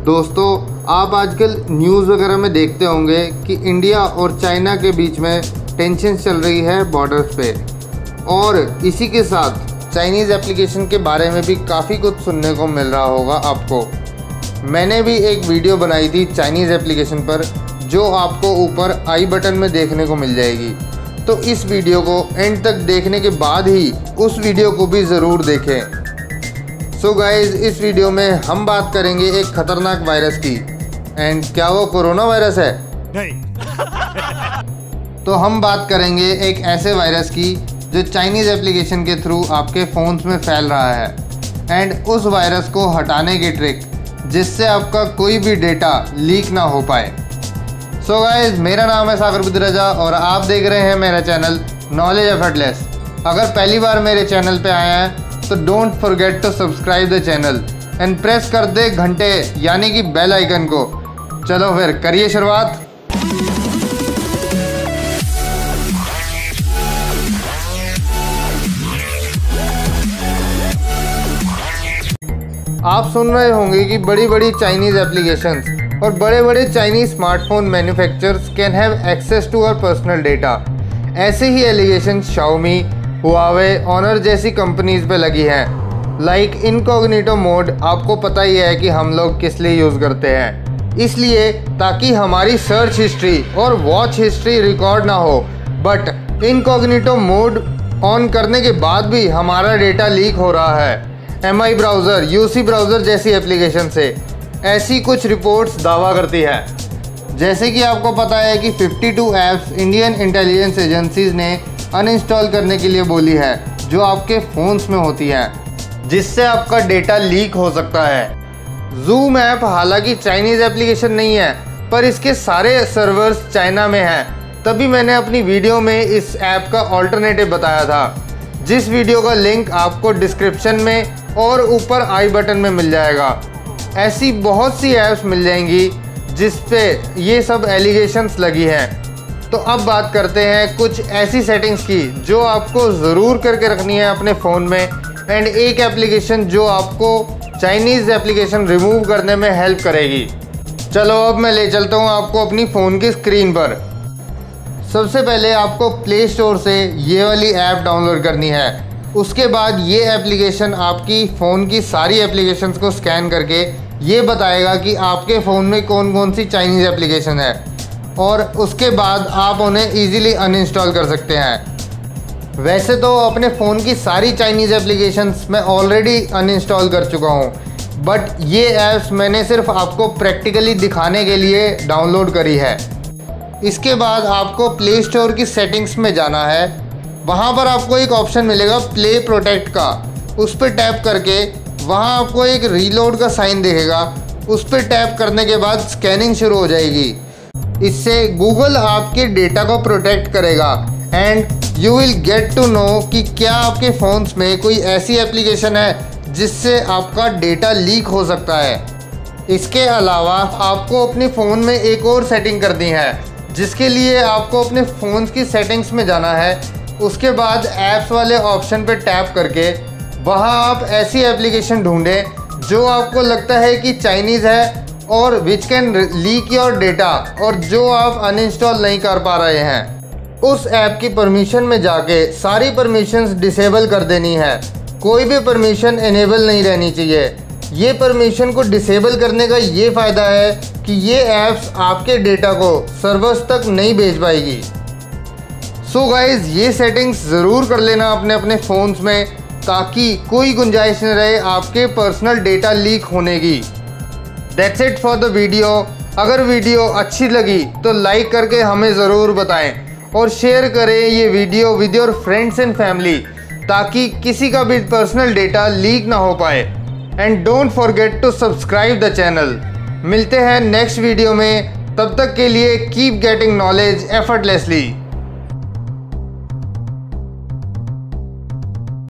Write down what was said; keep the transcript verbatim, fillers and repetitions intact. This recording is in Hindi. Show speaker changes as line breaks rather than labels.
दोस्तों, आप आजकल न्यूज़ वगैरह में देखते होंगे कि इंडिया और चाइना के बीच में टेंशन चल रही है बॉर्डर्स पे, और इसी के साथ चाइनीज़ एप्लीकेशन के बारे में भी काफ़ी कुछ सुनने को मिल रहा होगा आपको। मैंने भी एक वीडियो बनाई थी चाइनीज़ एप्लीकेशन पर, जो आपको ऊपर आई बटन में देखने को मिल जाएगी। तो इस वीडियो को एंड तक देखने के बाद ही उस वीडियो को भी ज़रूर देखें। सो so गाइज़, इस वीडियो में हम बात करेंगे एक ख़तरनाक वायरस की। एंड क्या वो कोरोना वायरस है? नहीं। तो हम बात करेंगे एक ऐसे वायरस की जो चाइनीज़ एप्लीकेशन के थ्रू आपके फ़ोन्स में फैल रहा है, एंड उस वायरस को हटाने की ट्रिक जिससे आपका कोई भी डेटा लीक ना हो पाए। सो so गाइज़, मेरा नाम है सागर बुद्धराजा और आप देख रहे हैं मेरा चैनल नॉलेज एफर्टलेस। अगर पहली बार मेरे चैनल पे आया है तो don't forget to subscribe the channel and press कर दे घंटे यानी कि बेल आइकन को। चलो फिर करिए शुरुआत। आप सुन रहे होंगे कि बड़ी बड़ी चाइनीज़ एप्लीकेशंस और बड़े बड़े Chinese smartphone manufacturers can have access to our personal data. ऐसे ही एलिगेशन शाओमी, हुआवे, ऑनर जैसी कंपनीज पे लगी हैं। लाइक इनकॉग्निटो मोड, आपको पता ही है कि हम लोग किस लिए यूज़ करते हैं, इसलिए ताकि हमारी सर्च हिस्ट्री और वॉच हिस्ट्री रिकॉर्ड ना हो। बट इनकॉग्निटो मोड ऑन करने के बाद भी हमारा डेटा लीक हो रहा है M I browser, U C browser जैसी एप्लीकेशन से। ऐसी कुछ रिपोर्ट्स दावा करती है। जैसे कि आपको पता है कि बावन ऐप्स इंडियन इंटेलिजेंस एजेंसीज ने अनइंस्टॉल करने के लिए बोली है, जो आपके फ़ोन्स में होती हैं, जिससे आपका डेटा लीक हो सकता है। जूम ऐप हालांकि चाइनीज़ एप्लीकेशन नहीं है, पर इसके सारे सर्वर्स चाइना में हैं। तभी मैंने अपनी वीडियो में इस ऐप का ऑल्टरनेटिव बताया था, जिस वीडियो का लिंक आपको डिस्क्रिप्शन में और ऊपर आई बटन में मिल जाएगा। ऐसी बहुत सी ऐप्स मिल जाएंगी जिस पे ये सब एलिगेशंस लगी हैं। तो अब बात करते हैं कुछ ऐसी सेटिंग्स की जो आपको ज़रूर करके रखनी है अपने फ़ोन में, एंड एक एप्लीकेशन जो आपको चाइनीज़ एप्लीकेशन रिमूव करने में हेल्प करेगी। चलो अब मैं ले चलता हूँ आपको अपनी फ़ोन की स्क्रीन पर। सबसे पहले आपको प्ले स्टोर से ये वाली ऐप डाउनलोड करनी है। उसके बाद ये एप्लीकेशन आपकी फ़ोन की सारी एप्लीकेशंस को स्कैन करके ये बताएगा कि आपके फ़ोन में कौन कौन सी चाइनीज़ एप्लीकेशन है, और उसके बाद आप उन्हें ईज़िली अनइंस्टॉल कर सकते हैं। वैसे तो अपने फ़ोन की सारी चाइनीज़ एप्लीकेशंस मैं ऑलरेडी अनइंस्टॉल कर चुका हूँ, बट ये ऐप्स मैंने सिर्फ आपको प्रैक्टिकली दिखाने के लिए डाउनलोड करी है। इसके बाद आपको प्ले स्टोर की सेटिंग्स में जाना है। वहाँ पर आपको एक ऑप्शन मिलेगा प्ले प्रोटेक्ट का। उस पर टैप करके वहाँ आपको एक रीलोड का साइन दिखेगा। उस पर टैप करने के बाद स्कैनिंग शुरू हो जाएगी। इससे गूगल आपके डेटा को प्रोटेक्ट करेगा, and you will get to know कि क्या आपके फ़ोन्स में कोई ऐसी एप्लीकेशन है जिससे आपका डेटा लीक हो सकता है। इसके अलावा आपको अपने फ़ोन में एक और सेटिंग करनी है, जिसके लिए आपको अपने फ़ोन की सेटिंग्स में जाना है। उसके बाद ऐप्स वाले ऑप्शन पर टैप करके वहाँ आप ऐसी एप्लीकेशन ढूंढें जो आपको लगता है कि चाइनीज़ है और which can leak your data, और जो आप अनइंस्टॉल नहीं कर पा रहे हैं। उस ऐप की परमिशन में जाके सारी परमिशंस डिसेबल कर देनी है। कोई भी परमिशन इनेबल नहीं रहनी चाहिए। ये परमिशन को डिसेबल करने का ये फ़ायदा है कि ये ऐप्स आपके डेटा को सर्वर्स तक नहीं भेज पाएगी। सो गाइज़, ये सेटिंग्स ज़रूर कर लेना अपने अपने फ़ोन्स में, ताकि कोई गुंजाइश न रहे आपके पर्सनल डेटा लीक होने की। That's it for the video. अगर वीडियो अच्छी लगी तो लाइक करके हमें ज़रूर बताएं, और शेयर करें ये video with your friends and family, ताकि किसी का भी पर्सनल डेटा लीक ना हो पाए। And don't forget to subscribe the channel. मिलते हैं नेक्स्ट वीडियो में, तब तक के लिए कीप गेटिंग नॉलेज एफर्टलेसली।